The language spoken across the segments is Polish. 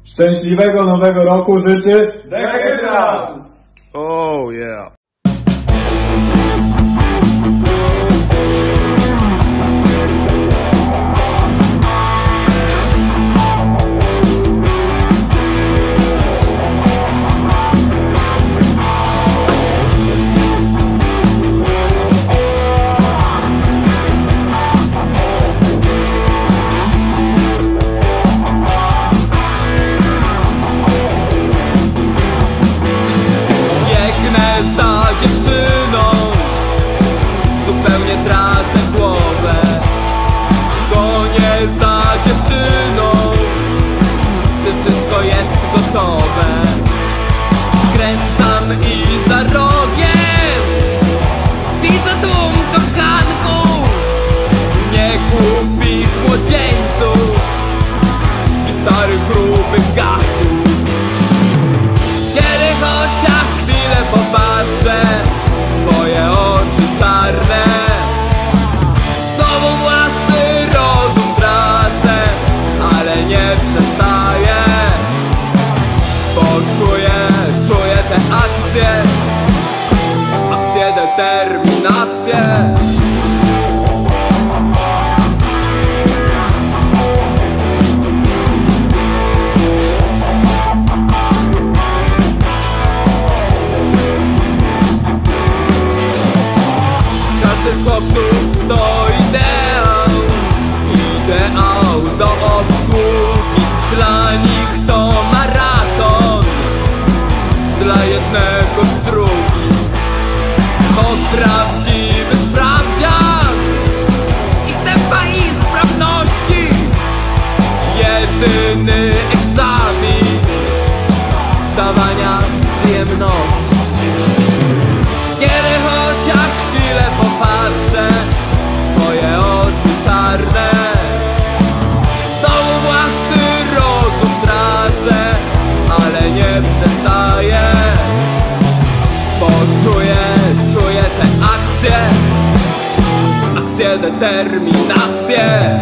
Szczęśliwego nowego roku życzy The Hydrans! Oh yeah. Za dziewczyną zupełnie tracę głowę. Gonię za dziewczyną, gdy wszystko jest gotowe. Skręcam i za rogiem widzę tłum kochanków, niegłupich młodzieńców i starych grubych gachów. Kiedy chociaż chwilę popatrzę w twoje oczy czarne, znowu własny rozum tracę, ale nie przestaję, bo czuję te akcje determinację. Każdy z chłopców to ideał, ideał do obsługi. Dla nich to maraton, dla jednego z drugich to prawdziwy sprawdzian ich tempa i sprawności. Jedyny egzamin zdawania przyjemności. Kiedy chociaż chwilę popatrzę w twoje oczy czarne, znowu własny rozum tracę, ale nie przestaję, bo czuję te akcje determinację.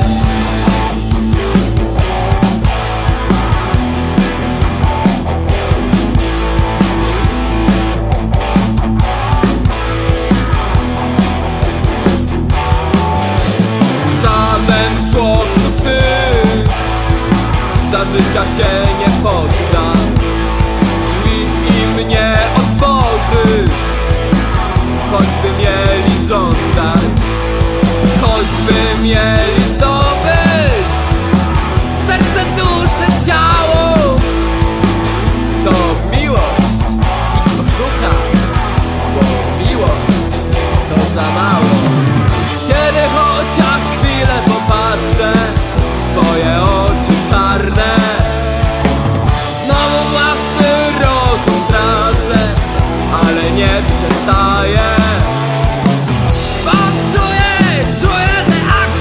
Za życia się nie poddam, drzwi im nie otworzy, choćby mieli żądać, choćby mieli zdobyć serce, duszę, ciało. To miłość ich oszuka, bo miłość to za mało. Kiedy chociaż chwilę popatrzę w twoje oczy czarne, znowu własny rozum tracę, ale nie przestaję, bo czuję te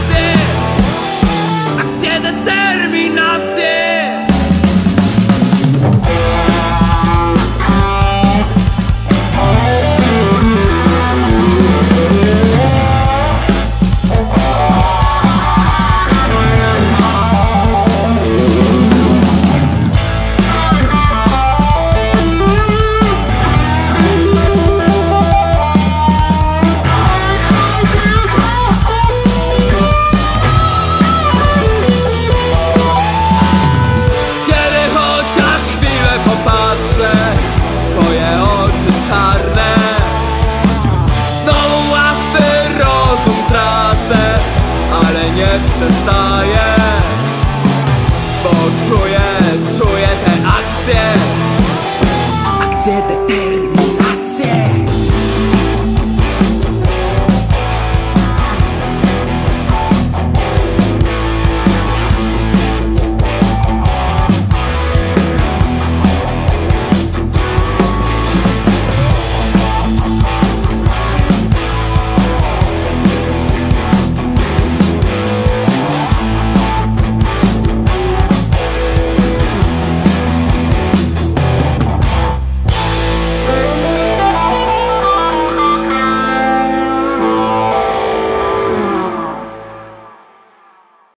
akcje determinację. Nie przestaję, bo czuję te akcje